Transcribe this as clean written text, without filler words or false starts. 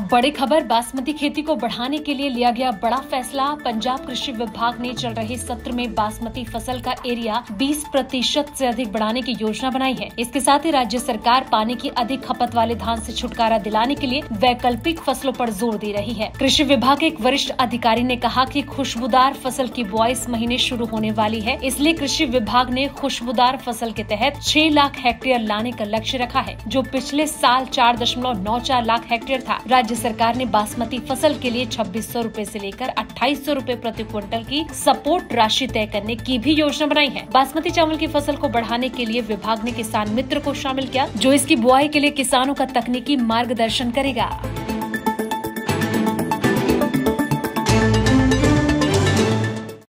बड़ी खबर, बासमती खेती को बढ़ाने के लिए लिया गया बड़ा फैसला। पंजाब कृषि विभाग ने चल रहे सत्र में बासमती फसल का एरिया 20% से अधिक बढ़ाने की योजना बनाई है। इसके साथ ही राज्य सरकार पानी की अधिक खपत वाले धान से छुटकारा दिलाने के लिए वैकल्पिक फसलों पर जोर दे रही है। कृषि विभाग के एक वरिष्ठ अधिकारी ने कहा कि खुशबूदार फसल की बुआई इस महीने शुरू होने वाली है, इसलिए कृषि विभाग ने खुशबूदार फसल के तहत 6 लाख हेक्टेयर लाने का लक्ष्य रखा है, जो पिछले साल 4.94 लाख हेक्टेयर था। राज्य सरकार ने बासमती फसल के लिए 2600 रूपए से लेकर 2800 रूपए प्रति क्विंटल की सपोर्ट राशि तय करने की भी योजना बनाई है। बासमती चावल की फसल को बढ़ाने के लिए विभाग ने किसान मित्र को शामिल किया, जो इसकी बुआई के लिए किसानों का तकनीकी मार्गदर्शन करेगा।